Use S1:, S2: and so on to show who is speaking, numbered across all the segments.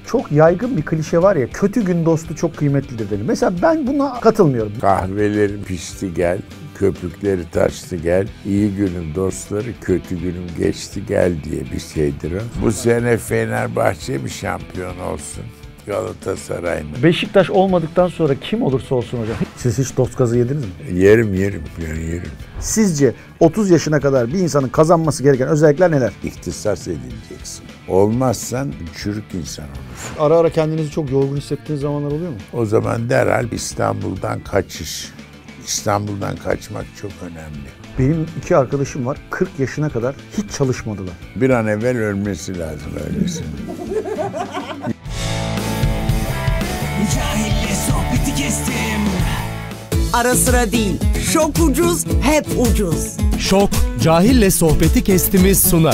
S1: çok yaygın bir klişe var ya, kötü gün dostu çok kıymetlidir denir. Mesela ben buna katılmıyorum.
S2: Kahvelerin pişti gel, köpükleri taştı gel, iyi günün dostları kötü günün geçti gel diye bir şeydir o. Bu sene Fenerbahçe mi şampiyon olsun? Galatasaray mı?
S1: Beşiktaş olmadıktan sonra kim olursa olsun hocam. Siz hiç dost gazı yediniz mi?
S2: Yerim.
S1: Sizce 30 yaşına kadar bir insanın kazanması gereken özellikler neler?
S2: İhtisas edileceksin. Olmazsan çürük insan olursun.
S1: Ara ara kendinizi çok yorgun hissettiğiniz zamanlar oluyor mu?
S2: O zaman derhal İstanbul'dan kaçış. İstanbul'dan kaçmak çok önemli.
S1: Benim 2 arkadaşım var, 40 yaşına kadar hiç çalışmadılar.
S2: Bir an evvel ölmesi lazım öylesine.
S3: Cahille sohbeti kestim.
S4: Ara sıra değil, çok ucuz, hep ucuz.
S5: Şok, Cahille Sohbeti Kestimiz sunar.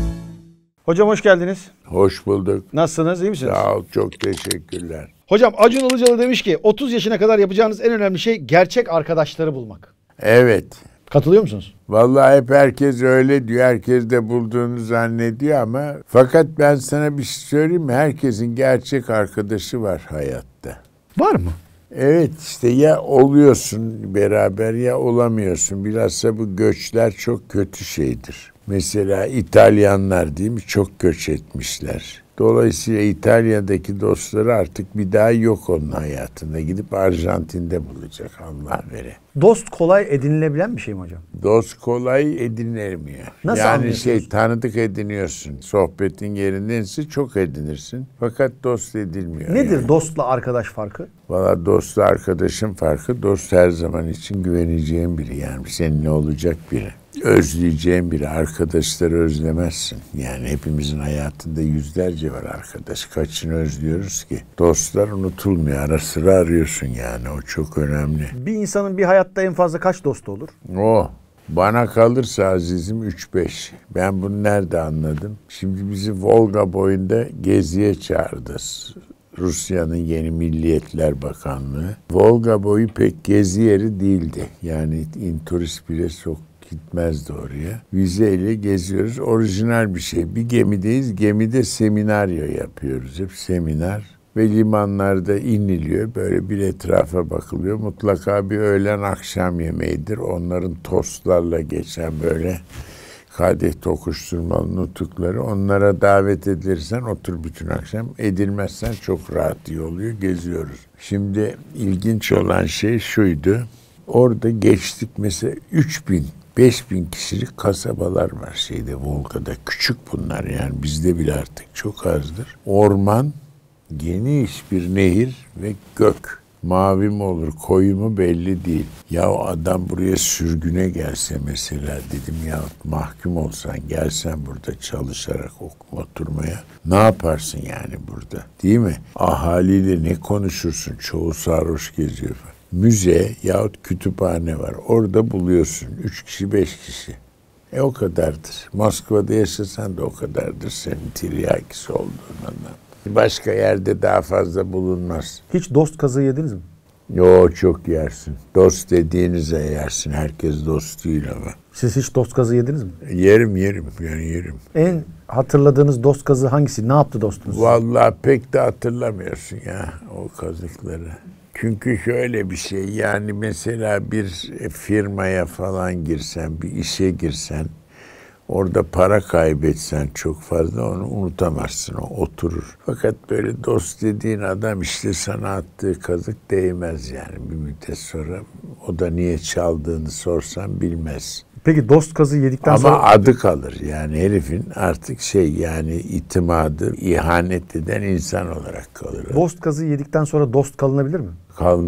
S1: Hocam hoş geldiniz.
S2: Hoş bulduk.
S1: Nasılsınız, iyi misiniz?
S2: Sağ ol, çok teşekkürler.
S1: Hocam Acun Ilıcalı demiş ki 30 yaşına kadar yapacağınız en önemli şey gerçek arkadaşları bulmak.
S2: Evet.
S1: Katılıyor musunuz?
S2: Vallahi hep herkes öyle diyor. Herkes de bulduğunu zannediyor ama fakat ben sana bir şey söyleyeyim mi? Herkesin gerçek arkadaşı var hayatta.
S1: Var mı?
S2: Evet işte ya oluyorsun beraber ya olamıyorsun. Bilhassa bu göçler çok kötü şeydir. Mesela İtalyanlar değil mi? Çok göç etmişler. Dolayısıyla İtalya'daki dostları artık bir daha yok onun hayatında. Gidip Arjantin'de bulacak Allah vere.
S1: Dost kolay edinilebilen bir şey mi hocam?
S2: Dost kolay edinilmiyor.
S1: Nasıl
S2: yani
S1: anlıyorsunuz?
S2: Tanıdık ediniyorsun. Sohbetin yerindense çok edinirsin. Fakat dost edilmiyor.
S1: Nedir
S2: yani.
S1: dostla arkadaş farkı?
S2: Valla dostla arkadaşın farkı, dost her zaman için güveneceğin biri. Yani seninle olacak biri. Özleyeceğin biri. Arkadaşları özlemezsin. Yani hepimizin hayatında yüzlerce var arkadaş. Kaçını özlüyoruz ki? Dostlar unutulmuyor. Ara sıra arıyorsun yani. O çok önemli.
S1: Bir insanın bir hayatta en fazla kaç dostu olur?
S2: Bana kalırsa azizim 3-5. Ben bunu nerede anladım? Şimdi bizi Volga boyunda geziye çağırdı. Rusya'nın yeni Milliyetler Bakanlığı. Volga boyu pek gezi yeri değildi. Yani turist bile çok gitmezdi oraya. Vizeyle geziyoruz. Orijinal bir şey. Bir gemideyiz. Gemide seminaryo yapıyoruz. Hep seminer. Ve limanlarda iniliyor. Böyle bir etrafa bakılıyor. Mutlaka bir öğlen akşam yemeğidir. Onların tostlarla geçen böyle kadeh tokuşturmalı nutukları. Onlara davet edilirsen otur bütün akşam. Edilmezsen çok rahat iyi oluyor. Geziyoruz. Şimdi ilginç olan şey şuydu. Orada geçtik mesela 5.000 kişilik kasabalar var Volga'da. Küçük bunlar yani bizde bile artık çok azdır. Orman, geniş bir nehir ve gök. Mavi mi olur, koyu mu belli değil. Ya adam buraya sürgüne gelse mesela dedim ya mahkum olsan gelsen burada çalışarak oturmaya ne yaparsın yani burada değil mi? Ahaliyle ne konuşursun? Çoğu sarhoş geziyor falan. Müze yahut kütüphane var. Orada buluyorsun 3 kişi 5 kişi. O kadardır. Moskova'da yaşasan da o kadardır senin tiryakisi olduğundan. Başka yerde daha fazla bulunmaz.
S1: Hiç dost kazığı yediniz mi?
S2: Yo çok yersin. Dost dediğinize yersin. Herkes dost değil ama.
S1: Siz hiç dost kazığı yediniz mi?
S2: Yerim.
S1: En hatırladığınız dost kazığı hangisi? Ne yaptı dostunuz?
S2: Vallahi pek de hatırlamıyorsun ya o kazıkları. Çünkü şöyle bir şey yani mesela bir firmaya falan girsen, bir işe girsen, orada para kaybetsen çok fazla onu unutamazsın, o oturur. Fakat böyle dost dediğin adam işte sana attığı kazık değmez yani bir müddet sonra. O da niye çaldığını sorsan bilmez.
S1: Peki dost kazığı yedikten
S2: ama
S1: sonra...
S2: adı kalır yani herifin artık yani itimadı ihanet eden insan olarak kalır.
S1: Dost kazığı yedikten sonra dost kalınabilir mi?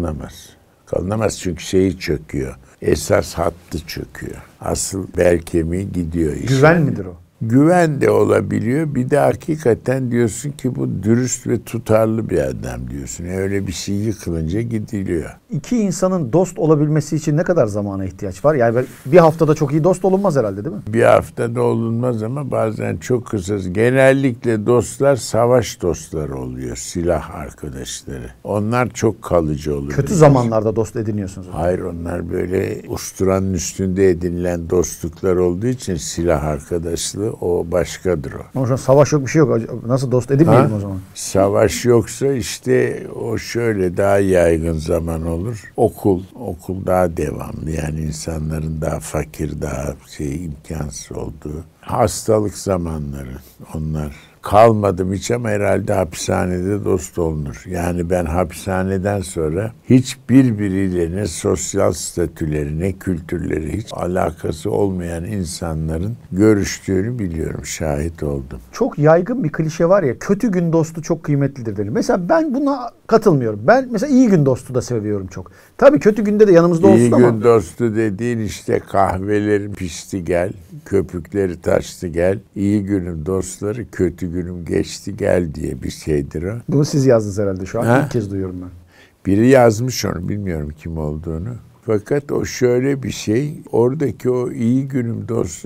S2: Kalınamaz çünkü çöküyor. Esas hattı çöküyor. Asıl bel kemiği gidiyor.
S1: Güven midir o?
S2: Güven de olabiliyor. Bir de hakikaten diyorsun ki bu dürüst ve tutarlı bir adam diyorsun. Öyle bir şey yıkılınca gidiliyor.
S1: İki insanın dost olabilmesi için ne kadar zamana ihtiyaç var? Yani bir haftada çok iyi dost olunmaz herhalde değil mi?
S2: Bir haftada olunmaz ama bazen çok kısa. Genellikle dostlar savaş dostları oluyor. Silah arkadaşları. Onlar çok kalıcı oluyor.
S1: Kötü zamanlarda dost ediniyorsunuz.
S2: Hayır onlar böyle usturanın üstünde edinilen dostluklar olduğu için silah arkadaşlığı o başkadır o.
S1: Ama şu an savaş yok, bir şey yok. Nasıl dost edinmeyelim o zaman?
S2: Savaş yoksa işte o şöyle daha yaygın zaman olur. Okul daha devamlı, yani insanların daha fakir, daha imkansız olduğu. Hastalık zamanları onlar. Kalmadım hiç ama herhalde hapishanede dost olunur. Yani ben hapishaneden sonra hiçbirbiriyle ne sosyal statüleri ne kültürleri hiç alakası olmayan insanların görüştüğünü biliyorum, şahit oldum.
S1: Çok yaygın bir klişe var ya, kötü gün dostu çok kıymetlidir denir. Mesela ben buna katılmıyorum. Ben mesela iyi gün dostu da seviyorum çok. Tabii kötü günde de yanımızda olsun ama.
S2: İyi gün dostu dediğin işte kahvelerin pişti gel, köpükleri taştı gel. İyi günün dostları kötü günüm geçti gel diye bir şeydir o.
S1: Bunu siz yazdınız herhalde şu an. İlk kez duyuyorum ben.
S2: Biri yazmış onu, bilmiyorum kim olduğunu. Fakat o şöyle bir şey, oradaki o iyi günüm dostu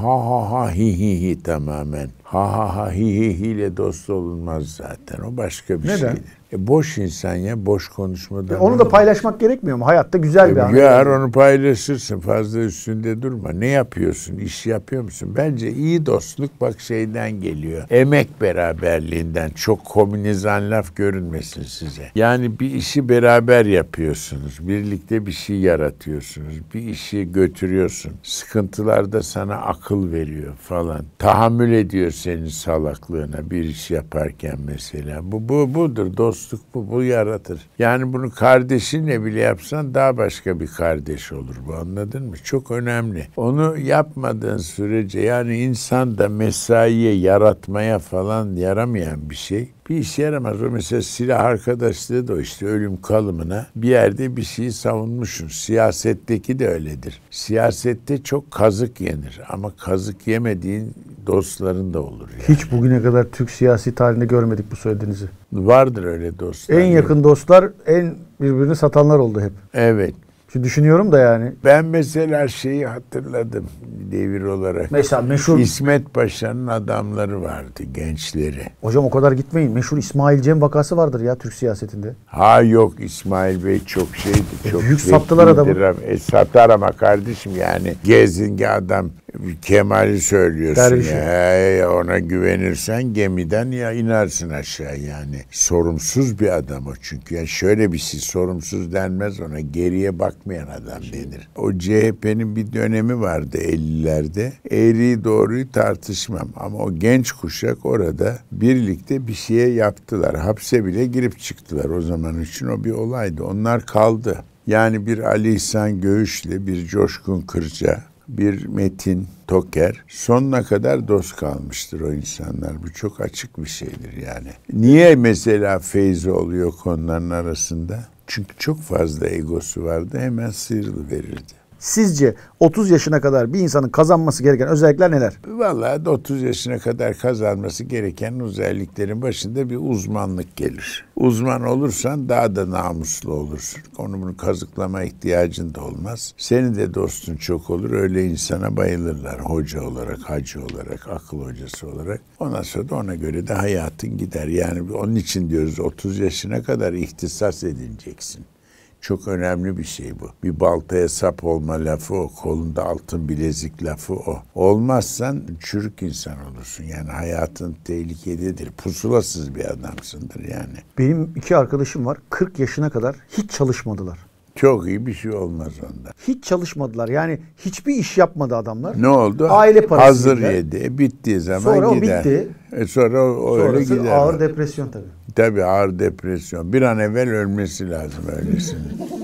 S2: ha hi hi hi tamamen. Ha hi hi hi ile dost olunmaz zaten. O başka bir şeydir. Boş insan ya, boş konuşmadan.
S1: Onu da paylaşmak gerekmiyor mu? Hayatta güzel bir an.
S2: Eğer onu paylaşırsın, fazla üstünde durma. Ne yapıyorsun? İş yapıyor musun? Bence iyi dostluk bak şeyden geliyor. Emek beraberliğinden. Çok komünizan laf görünmesin size. Yani bir işi beraber yapıyorsunuz. Birlikte bir şey yaratıyorsunuz. Bir işi götürüyorsun. Sıkıntılarda sana akıl veriyor falan. Tahammül ediyor senin salaklığına bir iş yaparken mesela. Budur dostluk, bu yaratır. Yani bunu kardeşinle bile yapsan daha başka bir kardeş olur bu, anladın mı? Çok önemli. Onu yapmadığın sürece, yani insan da mesaiye, yaratmaya falan yaramayan bir şey. Bir işe yaramaz. O mesela silah arkadaşlığı da o işte, ölüm kalımına bir yerde bir şeyi savunmuşsun. Siyasetteki de öyledir. Siyasette çok kazık yenir ama kazık yemediğin dostların da olur yani.
S1: Hiç bugüne kadar Türk siyasi tarihinde görmedik bu söylediğinizi.
S2: Vardır öyle dostlar.
S1: En yakın dostlar en birbirini satanlar oldu hep.
S2: Evet.
S1: Şimdi düşünüyorum da yani.
S2: Ben mesela şeyi hatırladım devir olarak.
S1: Mesela meşhur
S2: İsmet Paşa'nın adamları vardı, gençleri.
S1: Hocam o kadar gitmeyin. Meşhur İsmail Cem vakası vardır ya Türk siyasetinde.
S2: Ha yok, İsmail Bey çok şeydi. Çok
S1: büyük sattılar adamı.
S2: Satar ama kardeşim, yani gezinge adam. Kemal'i söylüyorsun
S1: Dervişi.
S2: ya. Ona güvenirsen gemiden ya inersin aşağı yani. Sorumsuz bir adam o çünkü. Yani şöyle bir şey, sorumsuz denmez ona. Geriye bakmayan adam denir. O CHP'nin bir dönemi vardı 50'lerde. Eğriyi doğruyu tartışmam. Ama o genç kuşak orada birlikte bir şeye yaptılar. Hapse bile girip çıktılar. O zaman için o bir olaydı. Onlar kaldı. Yani bir Ali İhsan Göğüş'le bir Coşkun Kırca, bir Metin Toker sonuna kadar dost kalmıştır o insanlar. Bu çok açık bir şeydir yani. Niye mesela Feyzoğlu yok onların arasında? Çünkü çok fazla egosu vardı, hemen sıyrılıverirdi.
S1: Sizce 30 yaşına kadar bir insanın kazanması gereken özellikler neler?
S2: Vallahi 30 yaşına kadar kazanması gereken özelliklerin başında bir uzmanlık gelir. Uzman olursan daha da namuslu olursun. Onu bunu kazıklama ihtiyacın da olmaz. Senin de dostun çok olur. Öyle insana bayılırlar. Hoca olarak, hacı olarak, akıl hocası olarak. Ondan sonra da ona göre de hayatın gider. Yani onun için diyoruz 30 yaşına kadar ihtisas edineceksin. Çok önemli bir şey bu. Bir baltaya sap olma lafı o. Kolunda altın bilezik lafı o. Olmazsan çürük insan olursun. Yani hayatın tehlikededir. Pusulasız bir adamsındır yani.
S1: Benim 2 arkadaşım var. 40 yaşına kadar hiç çalışmadılar.
S2: Çok iyi bir şey olmaz ondan.
S1: Hiç çalışmadılar. Yani hiçbir iş yapmadı adamlar.
S2: Ne oldu?
S1: Aile parası
S2: hazır
S1: yediler.
S2: yedi. Bittiği zaman
S1: Sonra
S2: gider.
S1: o bitti.
S2: Sonra o öyle
S1: Sonrası
S2: gider.
S1: ağır depresyon tabii.
S2: Tabii ağır depresyon. Bir an evvel ölmesi lazım öylesine.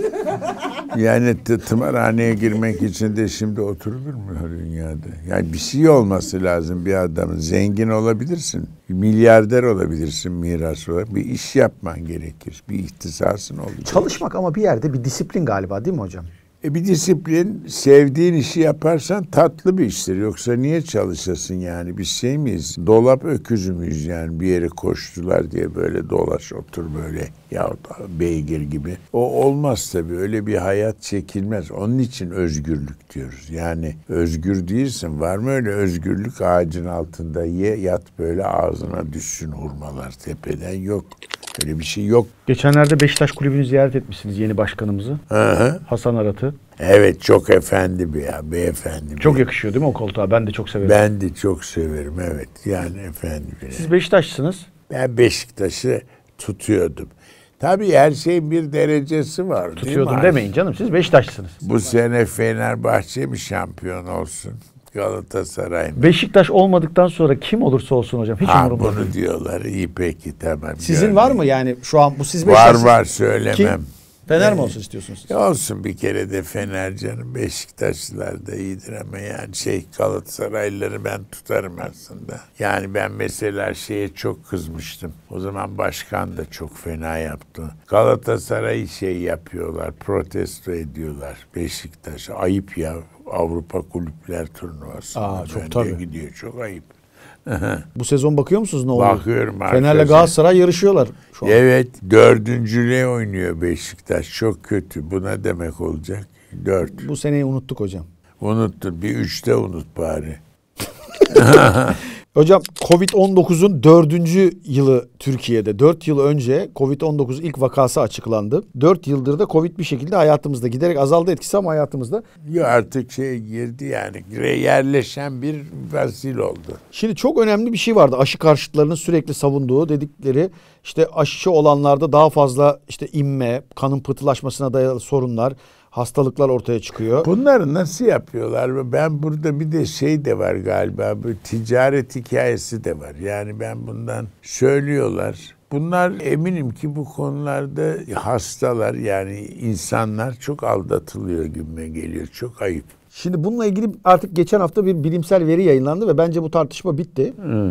S2: Yani tımarhaneye girmek için de şimdi oturulur mu dünyada? Yani bir şey olması lazım bir adamın. Zengin olabilirsin. Milyarder olabilirsin miras olarak. Bir iş yapman gerekir. Bir ihtisasın olacak.
S1: Çalışmak ama bir yerde bir disiplin galiba değil mi hocam?
S2: Bir disiplin, sevdiğin işi yaparsan tatlı bir iştir. Yoksa niye çalışasın yani? Biz şey miyiz? Dolap öküzü müyüz yani? Bir yere koştular diye böyle dolaş otur böyle yahut beygir gibi. O olmaz tabii. Öyle bir hayat çekilmez. Onun için özgürlük diyoruz. Yani özgür değilsin. Var mı öyle özgürlük? Ağacın altında ye yat böyle ağzına düşsün hurmalar tepeden. Yok. Öyle bir şey yok.
S1: Geçenlerde Beşiktaş Kulübü'nü ziyaret etmişsiniz, yeni başkanımızı.
S2: Hı.
S1: Hasan Arat'ı.
S2: Evet, çok efendi bir ya, beyefendi.
S1: Çok
S2: bir.
S1: yakışıyor değil mi o koltuğa? Ben de çok severim.
S2: Ben de çok severim, evet. Yani efendi bir.
S1: Siz Beşiktaşlısınız.
S2: Ben Beşiktaş'ı tutuyordum. Tabii her şeyin bir derecesi var, değil
S1: Tutuyordum
S2: mi?
S1: demeyin canım. Siz Beşiktaşlısınız.
S2: Bu sene Fenerbahçe mi şampiyon olsun? Galatasaray mı?
S1: Beşiktaş olmadıktan sonra kim olursa olsun hocam. Hiç
S2: Ha,
S1: umurumda
S2: bunu
S1: değil.
S2: diyorlar. İyi, peki, tamam.
S1: Sizin var mı yani şu an bu siz
S2: Var
S1: Beşiktaş'sınız?
S2: var, söylemem.
S1: Kim? Fener mi olsun istiyorsunuz siz?
S2: Olsun bir kere de Fener canım. Beşiktaşlılar da iyidir ama yani Galatasaraylıları ben tutarım aslında. Yani ben mesela şeye çok kızmıştım. O zaman başkan da çok fena yaptı. Galatasaray'ı yapıyorlar, protesto ediyorlar. Beşiktaş ayıp ya. Avrupa Kulüpler Turnuvası.
S1: Çok tabii.
S2: Gidiyor, çok ayıp.
S1: Bu sezon bakıyor musunuz ne oluyor?
S2: Bakıyorum
S1: Fener'le
S2: arkadaşlar.
S1: Galatasaray yarışıyorlar şu an.
S2: Evet, 4. oynuyor Beşiktaş. Çok kötü. Bu ne demek olacak? 4.
S1: Bu seneyi unuttuk hocam.
S2: Unuttun. Bir 3'te unut bari.
S1: Hocam Covid-19'un 4. yılı Türkiye'de. 4 yıl önce Covid-19 ilk vakası açıklandı. 4 yıldır da Covid bir şekilde hayatımızda giderek azaldı etkisi ama hayatımızda.
S2: Ya artık girdi yani. Yerleşen bir vasil oldu.
S1: Şimdi çok önemli bir şey vardı. Aşı karşıtlarının sürekli savunduğu dedikleri işte aşı olanlarda daha fazla işte inme, kanın pıhtılaşmasına dayalı sorunlar, hastalıklar ortaya çıkıyor.
S2: Bunları nasıl yapıyorlar? Ben burada bir de de var galiba. Bu ticaret hikayesi de var. Yani ben bundan söylüyorlar. Bunlar eminim ki bu konularda hastalar yani insanlar çok aldatılıyor gibime geliyor. Çok ayıp.
S1: Şimdi bununla ilgili artık geçen hafta bir bilimsel veri yayınlandı ve bence bu tartışma bitti.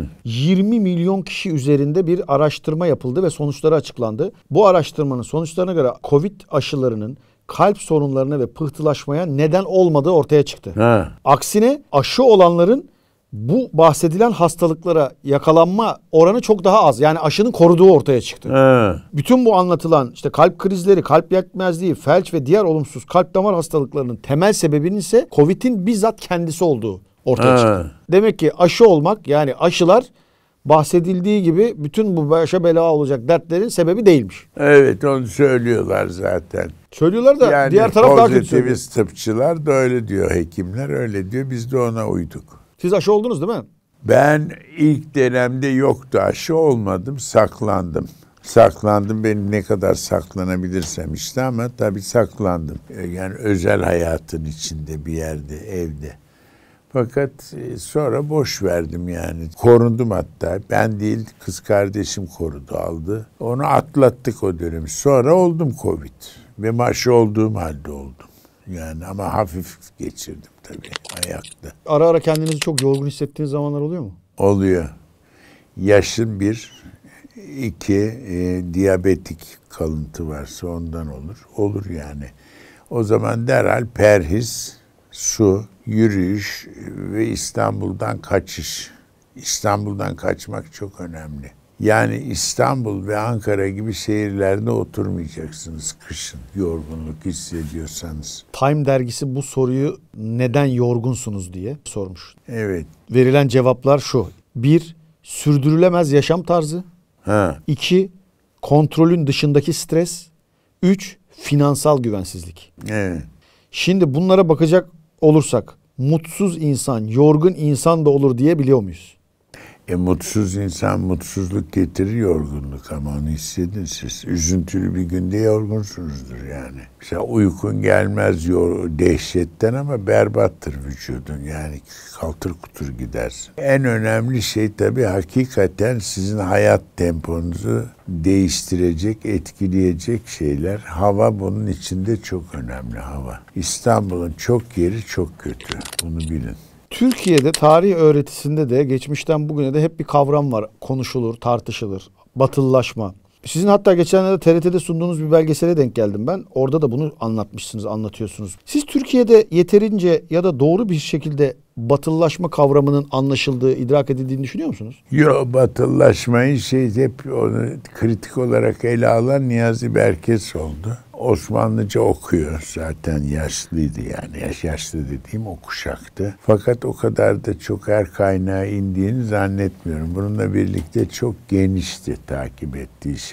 S1: 20 milyon kişi üzerinde bir araştırma yapıldı ve sonuçları açıklandı. Bu araştırmanın sonuçlarına göre Covid aşılarının kalp sorunlarına ve pıhtılaşmaya neden olmadığı ortaya çıktı.
S2: Ha.
S1: Aksine aşı olanların bu bahsedilen hastalıklara yakalanma oranı çok daha az. Yani aşının koruduğu ortaya çıktı.
S2: Ha.
S1: Bütün bu anlatılan işte kalp krizleri, kalp yetmezliği, felç ve diğer olumsuz kalp damar hastalıklarının temel sebebinin ise Covid'in bizzat kendisi olduğu ortaya çıktı. Demek ki aşı olmak yani aşılar bahsedildiği gibi bütün bu başa bela olacak dertlerin sebebi değilmiş.
S2: Evet, onu söylüyorlar zaten.
S1: Söylüyorlar da
S2: Yani
S1: diğer taraf daha kötü söylüyor.
S2: pozitivist tıpçılar da öyle diyor, hekimler öyle diyor. Biz de ona uyduk.
S1: Siz aşı oldunuz değil mi?
S2: Ben ilk dönemde yoktu, aşı olmadım, saklandım. Saklandım, benim ne kadar saklanabilirsem işte ama tabii saklandım. Yani özel hayatın içinde bir yerde, evde. Fakat sonra boş verdim yani. Korundum hatta. Ben değil, kız kardeşim korudu, aldı. Onu atlattık o dönemi. Sonra oldum Covid. Ve aşı olduğum halde oldum. Yani ama hafif geçirdim tabii ayakta.
S1: Ara ara kendinizi çok yorgun hissettiğiniz zamanlar oluyor mu?
S2: Oluyor. Yaşım 1, 2 diyabetik kalıntı varsa ondan olur. Olur yani. O zaman derhal perhiz, su, yürüyüş ve İstanbul'dan kaçış. İstanbul'dan kaçmak çok önemli. Yani İstanbul ve Ankara gibi şehirlerde oturmayacaksınız kışın yorgunluk hissediyorsanız.
S1: Time dergisi bu soruyu neden yorgunsunuz diye sormuş.
S2: Evet.
S1: Verilen cevaplar şu. 1. Sürdürülemez yaşam tarzı. 2. Kontrolün dışındaki stres. 3. Finansal güvensizlik.
S2: Evet.
S1: Şimdi bunlara bakacak olursak mutsuz insan, yorgun insan da olur diye biliyor muyuz?
S2: Mutsuz insan mutsuzluk getirir, yorgunluk ama onu hissedin siz. Üzüntülü bir günde yorgunsunuzdur yani. Mesela uykun gelmez dehşetten ama berbattır vücudun. Yani kaltır kutur gidersin. En önemli şey tabii hakikaten sizin hayat temponuzu değiştirecek, etkileyecek şeyler. Hava bunun içinde çok önemli, hava. İstanbul'un çok yeri çok kötü. Bunu bilin.
S1: Türkiye'de tarih öğretisinde de geçmişten bugüne de hep bir kavram var. Konuşulur, tartışılır. Batılılaşma. Sizin hatta geçenlerde TRT'de sunduğunuz bir belgesele denk geldim ben. Orada da bunu anlatmışsınız, anlatıyorsunuz. Siz Türkiye'de yeterince ya da doğru bir şekilde batılılaşma kavramının anlaşıldığı, idrak edildiğini düşünüyor musunuz?
S2: Yo, batılılaşmayı hep onu kritik olarak ele alan Niyazi Berkes oldu. Osmanlıca okuyor zaten, yaşlıydı yani. Yaşlı dediğim o kuşaktı. Fakat o kadar da çok her kaynağa indiğini zannetmiyorum. Bununla birlikte çok genişti takip ettiği şey.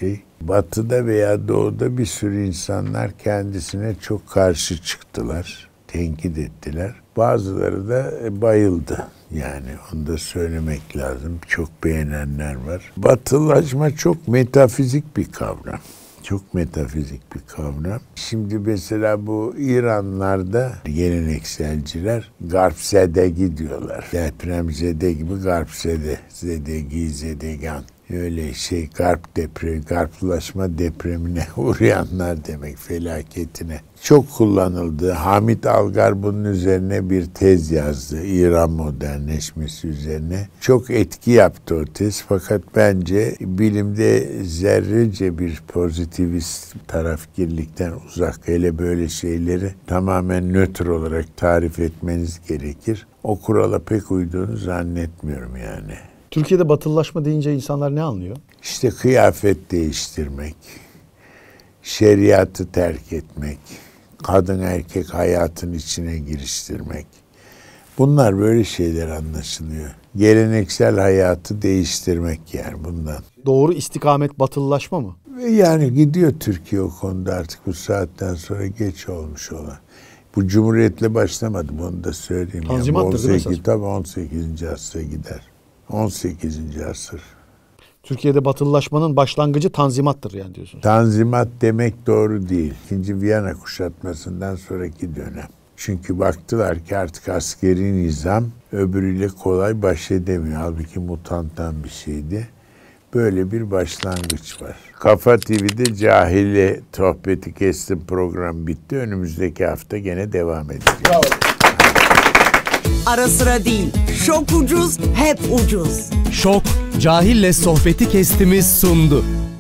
S2: Batı'da veya Doğu'da bir sürü insanlar kendisine çok karşı çıktılar, tenkit ettiler. Bazıları da bayıldı. Yani onu da söylemek lazım. Çok beğenenler var. Batılılaşma çok metafizik bir kavram. Çok metafizik bir kavram. Şimdi mesela bu İranlarda gelenekselciler garpzedegi diyorlar. Depremzede gibi garpzede. Zedegi, zedegan. Öyle garplaşma depremine uğrayanlar demek, felaketine. Çok kullanıldı. Hamit Algar bunun üzerine bir tez yazdı. İran modernleşmesi üzerine. Çok etki yaptı o tez. Fakat bence bilimde zerrece bir pozitivist tarafgirlikten uzak. Hele böyle şeyleri tamamen nötr olarak tarif etmeniz gerekir. O kurala pek uyduğunu zannetmiyorum yani.
S1: Türkiye'de batılılaşma deyince insanlar ne anlıyor?
S2: İşte kıyafet değiştirmek, şeriatı terk etmek, kadın erkek hayatın içine giriştirmek. Bunlar böyle şeyler anlaşılıyor. Geleneksel hayatı değiştirmek yani bundan.
S1: Doğru istikamet batılılaşma mı?
S2: Yani gidiyor Türkiye o konuda artık bu saatten sonra geç olmuş olan. Bu Cumhuriyet'le başlamadı, bunu da söyleyeyim.
S1: Tanzimattır değil mi?
S2: Tabii 18. asra gider. 18. asır.
S1: Türkiye'de batılılaşmanın başlangıcı Tanzimat'tır yani diyorsunuz.
S2: Tanzimat demek doğru değil. İkinci Viyana kuşatmasından sonraki dönem. Çünkü baktılar ki artık askeri nizam öbürüyle kolay baş edemiyor. Halbuki mutantan bir şeydi. Böyle bir başlangıç var. Kafa TV'de Cahille Sohbeti Kestim program bitti. Önümüzdeki hafta gene devam edeceğiz.
S1: Bravo.
S4: Ara sıra değil, çok ucuz, hep ucuz.
S5: Şok, Cahil'le Sohbeti Kestimiz sundu.